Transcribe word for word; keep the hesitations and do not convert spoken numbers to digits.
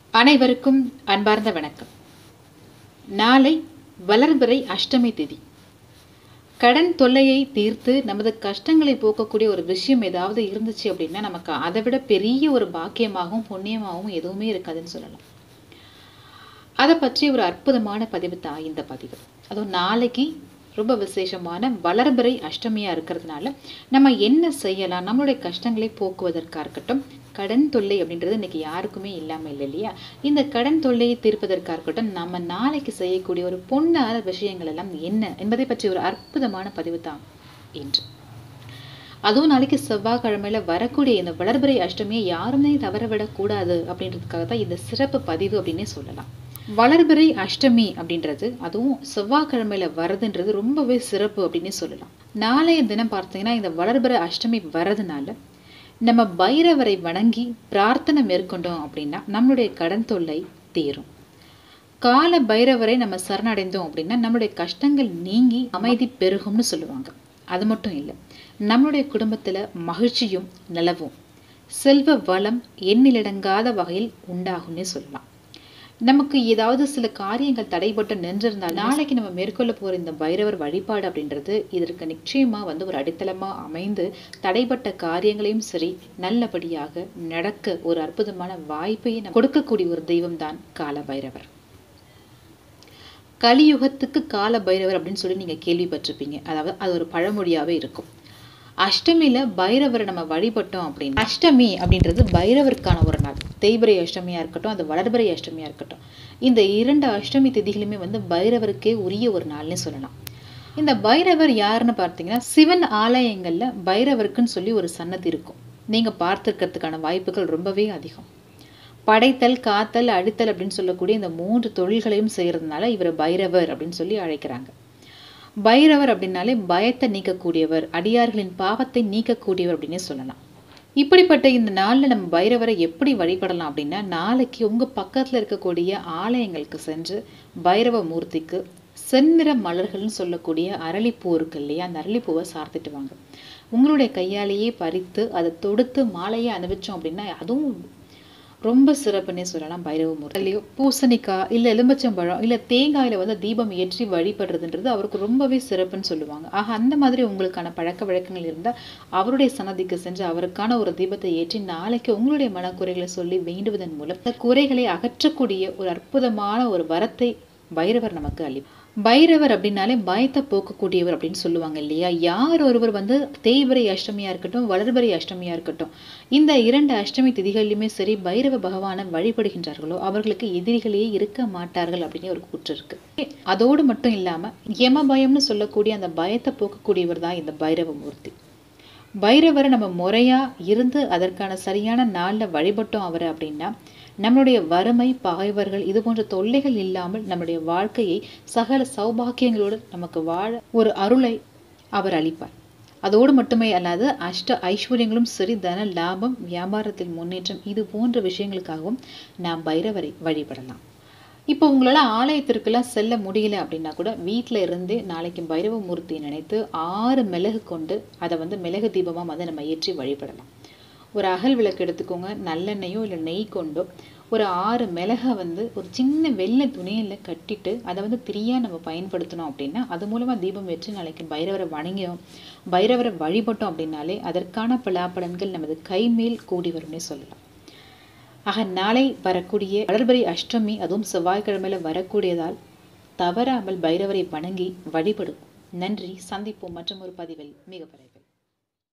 அனைவருக்கும் அன்பார்ந்த வணக்கம். நாளை வளர்பிறை அஷ்டமி திதி. கடன் தொல்லையை தீர்த்து நமது கஷ்டங்களை போக்கக்கூடிய ஒரு விஷயம் ஏதாவது இருந்துச்சு அப்படின்னா நமக்கு அதை விட பெரிய ஒரு பாக்கியமாகவும் புண்ணியமாகவும் எதுவுமே இருக்காதுன்னு சொல்லலாம். அதை பற்றி ஒரு அற்புதமான பதிவு தான் இந்த பதிவு. அதுவும் நாளைக்கு ரொம்ப விசேஷமான வளர்பிறை அஷ்டமியாக இருக்கிறதுனால நம்ம என்ன செய்யலாம், நம்மளுடைய கஷ்டங்களை போக்குவதற்காக இருக்கட்டும், கடன் தொல்லை அப்படின்றது இன்னைக்கு யாருக்குமே இல்லாமல் இல்லை இல்லையா? இந்த கடன் தொல்லையை தீர்ப்பதற்காக இருக்கட்டும், நம்ம நாளைக்கு செய்யக்கூடிய ஒரு பொன்னான விஷயங்கள் எல்லாம் என்ன என்பதை பற்றி ஒரு அற்புதமான பதிவு தான் இன்று. அதுவும் நாளைக்கு செவ்வாய்க்கிழமையில வரக்கூடிய இந்த வளர்பிறை அஷ்டமியை யாருமே தவறவிடக்கூடாது அப்படின்றதுக்காக தான் இந்த சிறப்பு பதிவு அப்படின்னே சொல்லலாம். வளர்பிறை அஷ்டமி அப்படின்றது அதுவும் செவ்வாய்க்கிழமையில வரதுன்றது ரொம்பவே சிறப்பு அப்படின்னு சொல்லலாம். நாளைய தினம் பார்த்தீங்கன்னா இந்த வளர்பிறை அஷ்டமி வரதுனால நம்ம பைரவரை வணங்கி பிரார்த்தனை மேற்கொண்டோம் அப்படின்னா நம்மளுடைய கடன் தொல்லை தீரும். கால பைரவரை நம்ம சரணடைந்தோம் அப்படின்னா நம்மளுடைய கஷ்டங்கள் நீங்கி அமைதி பெருகும்னு சொல்லுவாங்க. அது மட்டும் இல்லை, நம்மளுடைய குடும்பத்துல மகிழ்ச்சியும் நிலவும், செல்வ வளம் எண்ணிலடங்காத வகையில் உண்டாகும்னே சொல்லலாம். நமக்கு ஏதாவது சில காரியங்கள் தடைபட்டு நின்றிருந்தால் நாளைக்கு நம்ம மேற்கொள்ள போற இந்த பைரவர் வழிபாடு அப்படின்றது இதற்கு நிச்சயமா வந்து ஒரு அடித்தளமா அமைந்து தடைபட்ட காரியங்களையும் சரி நல்லபடியாக நடக்க ஒரு அற்புதமான வாய்ப்பை கொடுக்கக்கூடிய ஒரு தெய்வம் தான் கால பைரவர். கலியுகத்துக்கு கால பைரவர் அப்படின்னு சொல்லி நீங்க கேள்விப்பட்டிருப்பீங்க. அதாவது அது ஒரு பழமொழியாவே இருக்கும். அஷ்டமியில பைரவரை நம்ம வழிபட்டோம் அப்படின்னு, அஷ்டமி அப்படின்றது பைரவருக்கான ஒரு நாள். தேய்பிறை அஷ்டமியா இருக்கட்டும், அது வளர்பிறை அஷ்டமியா இருக்கட்டும், இந்த இரண்டு அஷ்டமி திதிகளுமே வந்து பைரவருக்கே உரிய ஒரு நாள்னு சொல்லலாம். இந்த பைரவர் யாருன்னு பார்த்தீங்கன்னா, சிவன் ஆலயங்கள்ல பைரவருக்குன்னு சொல்லி ஒரு சன்னதி இருக்கும். நீங்க பார்த்துருக்கிறதுக்கான வாய்ப்புகள் ரொம்பவே அதிகம். படைத்தல், காத்தல், அடித்தல் அப்படின்னு சொல்லக்கூடிய இந்த மூன்று தொழில்களையும் செய்யறதுனால இவர் பைரவர் அப்படின்னு சொல்லி அழைக்கிறாங்க. பைரவர் அப்படின்னாலே பயத்தை நீக்கக்கூடியவர், அடியார்களின் பாவத்தை நீக்கக்கூடியவர் அப்படின்னு சொல்லலாம். இப்படிப்பட்ட இந்த நாளில் நம்ம பைரவரை எப்படி வழிபடலாம் அப்படின்னா, நாளைக்கு உங்கள் பக்கத்தில் இருக்கக்கூடிய ஆலயங்களுக்கு சென்று பைரவ மூர்த்திக்கு செந்நிற மலர்கள்னு சொல்லக்கூடிய அரளிப்பூ இருக்கு இல்லையா, அந்த அரளிப்பூவை சார்த்திட்டு வாங்க. உங்களுடைய கையாலேயே பறித்து அதை தொடுத்து மாலையை அணிவிச்சோம் அப்படின்னா அதுவும் ரொம்ப சிறப்புன்னே சொல்லலாம். பைரவ மூர்த்திலையோ பூசணிக்காய் இல்லை எலும்பச்சம்பழம் இல்லை தேங்காயில் வந்து தீபம் ஏற்றி வழிபடுறதுன்றது அவருக்கு ரொம்பவே சிறப்புன்னு சொல்லுவாங்க. ஆக அந்த மாதிரி உங்களுக்கான பழக்க வழக்கங்கள் இருந்தால் அவருடைய சன்னதிக்கு சென்று அவருக்கான ஒரு தீபத்தை ஏற்றி நாளைக்கு உங்களுடைய மனக்குறைகளை சொல்லி வேண்டுவதன் மூலம் அந்த குறைகளை அகற்றக்கூடிய ஒரு அற்புதமான ஒரு வரத்தை பைரவர் நமக்கு அளிப்பார். பைரவர் அப்படின்னாலே பயத்தை போக்கக்கூடியவர் அப்படின்னு சொல்லுவாங்க இல்லையா? யார் ஒருவர் வந்து தேய்பிறை அஷ்டமியா இருக்கட்டும், வளர்பிறை அஷ்டமியா இருக்கட்டும், இந்த இரண்டு அஷ்டமி திதிகளிலுமே சரி பைரவ பகவானை வழிபடுகின்றார்களோ அவர்களுக்கு எதிரிகளே இருக்க மாட்டார்கள் அப்படின்னு ஒரு கூற்று இருக்கு. அதோடு மட்டும் இல்லாம யம பயம்னு சொல்லக்கூடிய அந்த பயத்தை போக்கக்கூடியவர் தான் இந்த பைரவ மூர்த்தி. பைரவரை நம்ம முறையா இருந்து அதற்கான சரியான நாள்ல வழிபட்டோம் அவரை அப்படின்னா நம்மளுடைய வறுமை, பகைவர்கள் இது போன்ற தொல்லைகள் இல்லாமல் நம்முடைய வாழ்க்கையை சகல சௌபாக்கியங்களோடு நமக்கு வாழ ஒரு அருளை அவர் அளிப்பார். அதோடு மட்டுமே அல்லாது அஷ்ட ஐஸ்வர்யங்களும் சரி, தன லாபம், வியாபாரத்தில் முன்னேற்றம் இது போன்ற விஷயங்களுக்காகவும் நாம் பைரவரை வழிபடலாம். இப்போ உங்களால் ஆலயத்திற்கெல்லாம் செல்ல முடியல அப்படின்னா கூட வீட்டில் இருந்து நாளைக்கு பைரவ மூர்த்தியை நினைத்து ஆறு மிளகு கொண்டு அதை வந்து மிளகு தீபமாக வந்து நம்ம ஏற்றி வழிபடலாம். ஒரு அகல் விளக்கு எடுத்துக்கோங்க, நல்லெண்ணெயோ இல்லை நெய் கொண்டோ ஒரு ஆறு மிளகை வந்து ஒரு சின்ன வெள்ளை துணியில் கட்டிட்டு அதை வந்து திரியாக நம்ம பயன்படுத்தணும் அப்படின்னா அது மூலமாக தீபம் வச்சு நாளைக்கு பைரவரை வணங்கினோம், பைரவரை வழிபட்டோம் அப்படின்னாலே அதற்கான பலாபலன்கள் நமது கைமேல் கூடி வரும்னே சொல்லலாம். ஆக நாளை வரக்கூடிய வளர்பிறை அஷ்டமி அதுவும் செவ்வாய்க்கிழமையில வரக்கூடியதால் தவறாமல் பைரவரை வணங்கி வழிபடும். நன்றி. சந்திப்போம் மற்றும் ஒரு பதிவில் மிக விரைவில்.